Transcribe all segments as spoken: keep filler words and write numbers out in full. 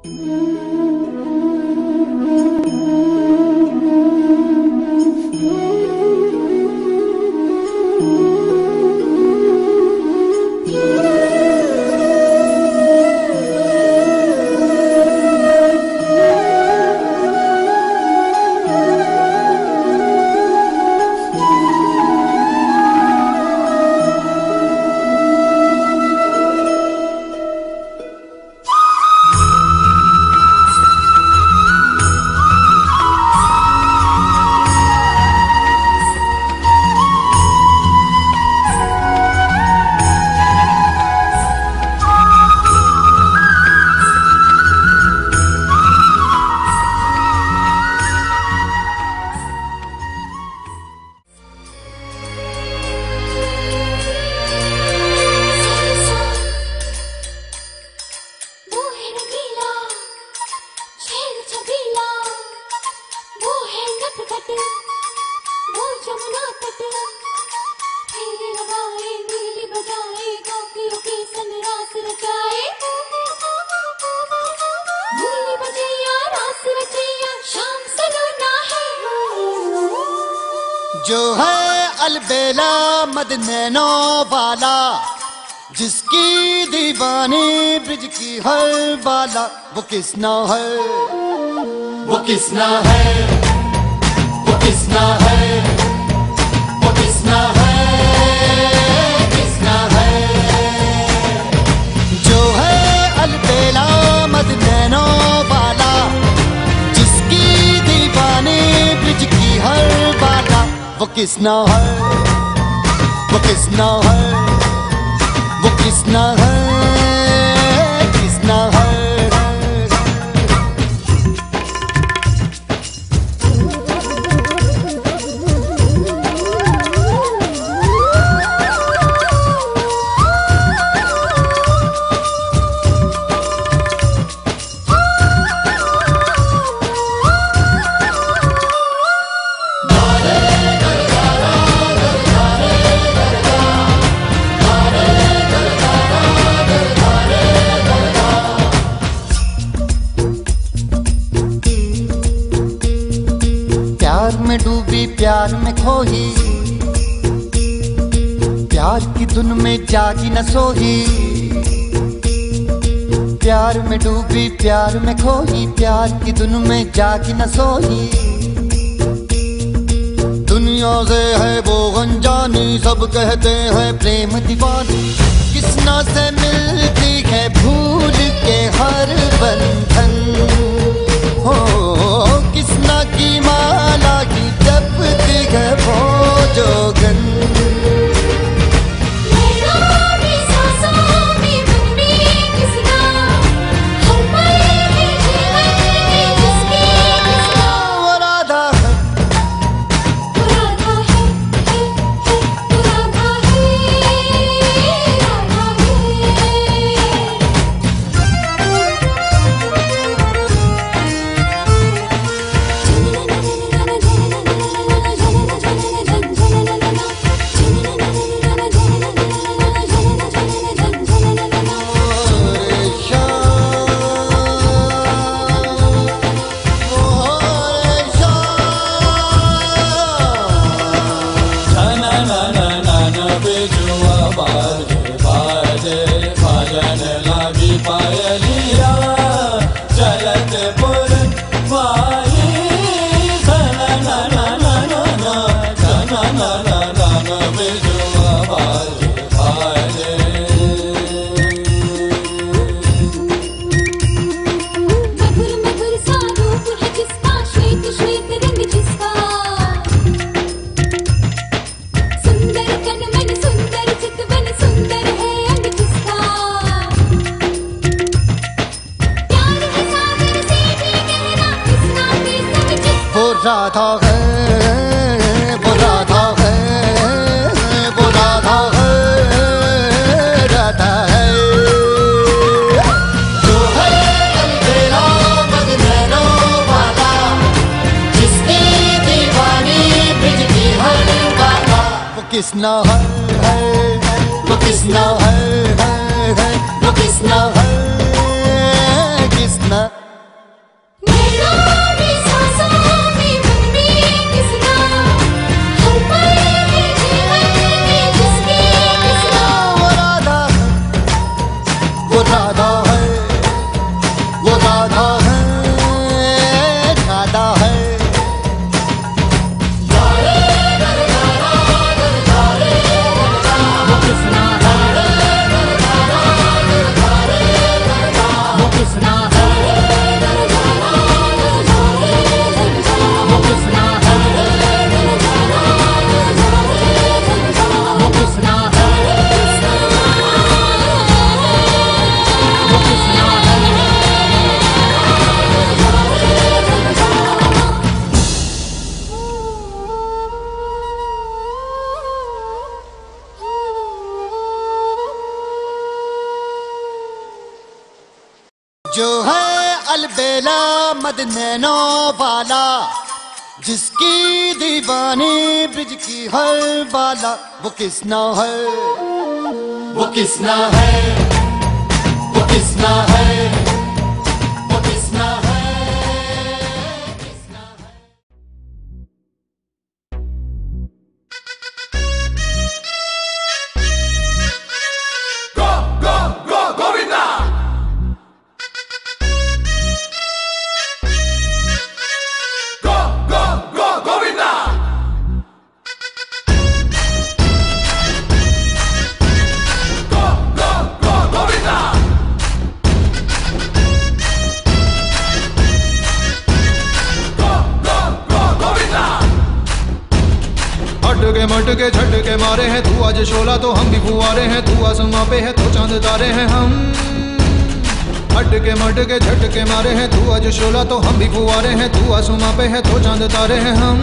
जो है अलबेला मदनैनो वाला, जिसकी दीवानी ब्रिज की हर बाला, वो किसना है, वो किसना है, वो किसना है, वो किसना है, किसना है। जो है अलबेला मदनैनो वाला, जिसकी दीवानी ब्रिज की हर बाला, वो किसना है, वो किसना है, वो किसना है, किसना है। प्यार में डूबी प्यार में खोही, प्यार की धुन में जागी न सोही। प्यार में डूबी प्यार में खोही, प्यार की धुन में जागी न सोही। दुनिया से है वो अनजानी, सब कहते हैं प्रेम दीवानी। किसना से मिलती है भूल के हर बंधन, हो किसना की माला की जपती है वो जोगन। पायलिया चलत पुर वाई, तना ना ना ना ना ना, तना ना ना ना ना, बिजुआ बाजे बाजे। मधुर मधुर सा रूप है जिसका, श्वेत श्वेत रंग जिसका, सुंदर तन मन सुंदर चितवन, सुंदर है अंग जिसका। वो राधा है, वो राधा है, वो राधा है, राधा है। जो है अलबेला मदनैनो वाला, जिसकी दीवानी ब्रिज की हर बाला, वो किसना है, वो किसना है, वो किसना है, किसना वो राधा है, वो राधा है, राधा है। वो कृष्णा है, वो कृष्णा है, वो कृष्णा है, वो कृष्णा है, वो कृष्णा है। जो है अलबेला मद नैनो वाला, जिसकी दीवानी ब्रिज की हर बाला, वो किसना है, वो किसना है, वो किसना है, वो किसना है, किसना है। मटके मटके झटके मारे हैं तू आज शोला तो हम भी फुआरे हैं, तू आसमां पे है तो चांद तारे हैं हम। मटके मटके झटके मारे हैं तू आज शोला तो हम भी फुआरे हैं, तू आसमां पे है तो चांद तारे हैं हम।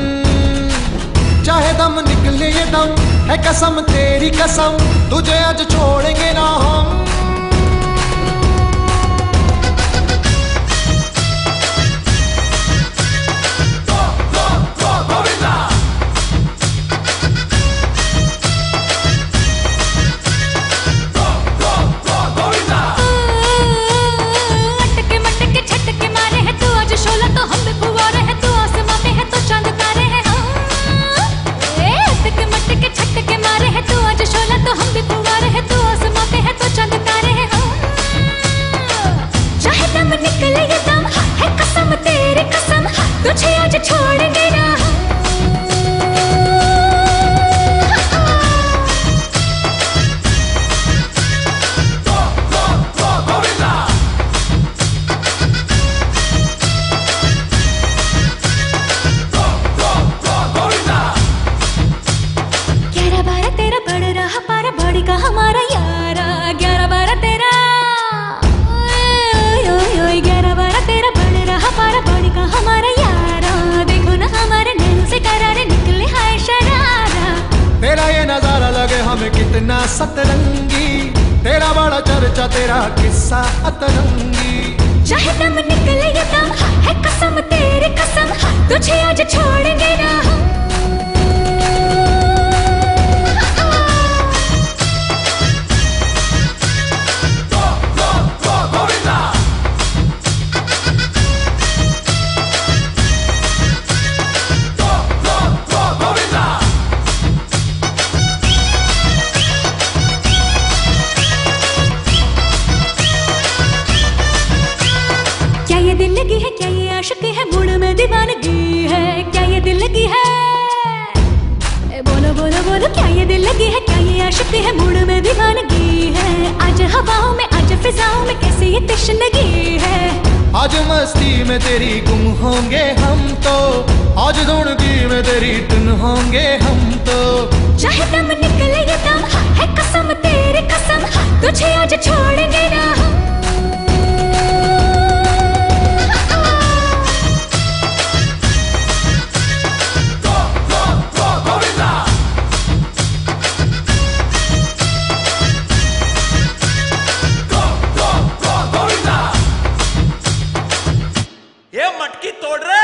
चाहे दम निकले ये दम है कसम तेरी कसम, तुझे आज छोड़ेंगे ना हम। तुझे आज छोड़ेंगे ना ग्यारह बारह तेरा बढ़ रहा पारा बड़ी का हमारा यारा, ग्यारह बारह तेरा ग्यारह बारह तेरा बढ़ रहा पारा बड़ी का हमारा यारा, देखो ना हमारे नैनों से करारे निकले हाय शरारा। तेरा ये नजारा लगे हमें कितना सतरंगी, तेरा बड़ा चर्चा तेरा किस्सा अतरंगी। चाहे दम निकले ये दम है कसम तेरी कसम, तुझे आज छोड़ेंगे ना हम। दिल लगी है क्या ये आशिक है, मूड में दीवानगी है क्या ये दिल लगी है, ए बोलो बोलो बोलो क्या ये दिल लगी है, क्या ये आशिक है, मूड में दीवानगी है। आज हवाओं में आज फिजाओं में कैसे ये तशनगी है, आज मस्ती में तेरी गुम होंगे हम तो, आज धुनगी में तेरी धुन होंगे हम तो। चाहे दम निकले ये दम है कसम तेरी कसम, तुझे आज छोड़ेंगे ना हम। मटकी तोड़ रहे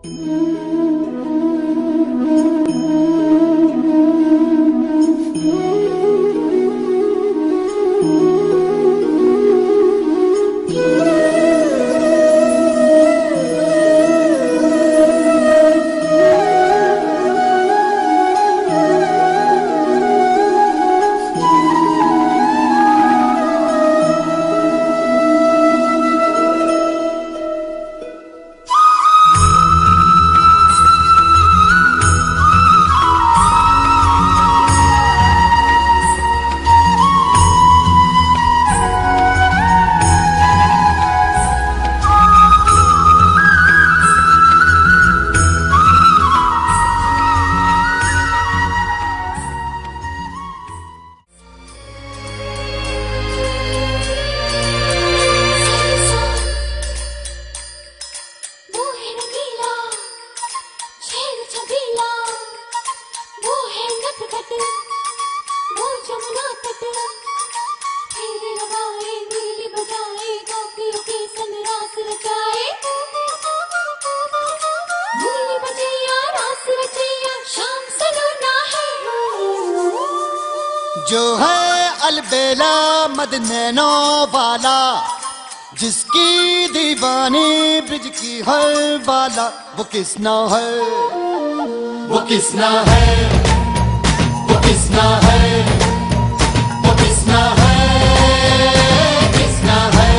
जो है अलबेला मदनैनो वाला, जिसकी दीवानी ब्रिज की हर बाला, वो किसना है, वो किसना है, वो किसना है, वो किसना है, किसना है।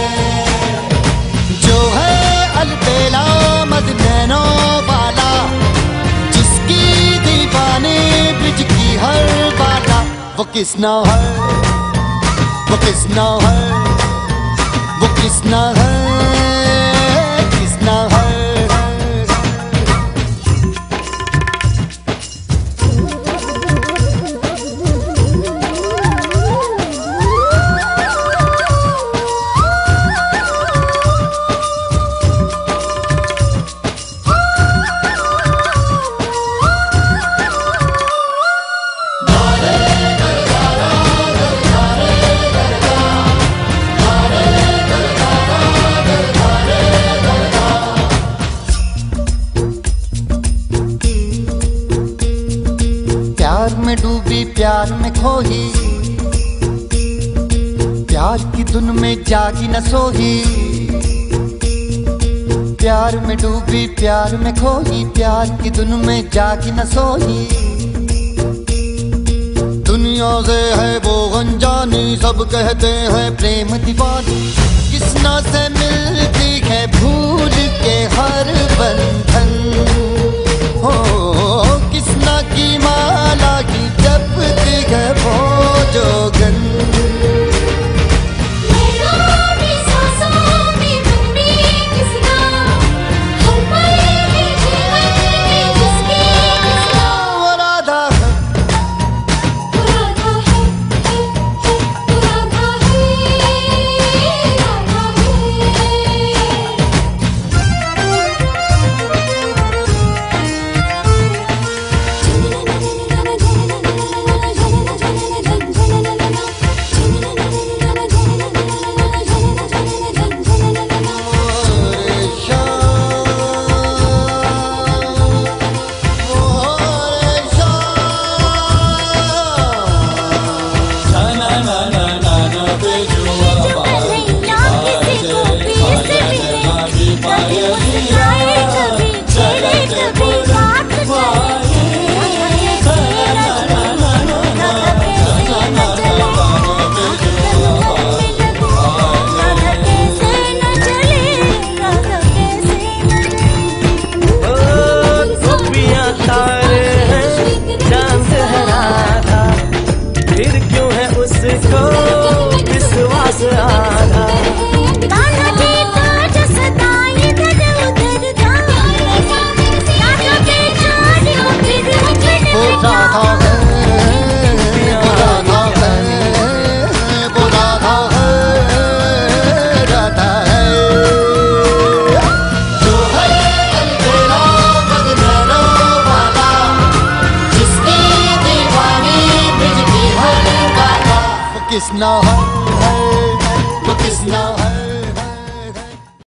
जो है अलबेला मदनैनो वाला, जिसकी दीवानी ब्रिज की हर बाला, वो किसना है, वो किसना है, वो किसना है, किसना है। प्यार में डूबी प्यार में खोही, प्यार की धुन में जागी न सोही। प्यार में डूबी प्यार में खोही, प्यार की धुन में जागी न सोही। दुनिया से है वो अनजानी, सब कहते हैं प्रेम दीवानी। किसना से मिलती है भूल के हर बंधन, हो किसना की माला की जपती है वो जोगन। किसना है, वो किसना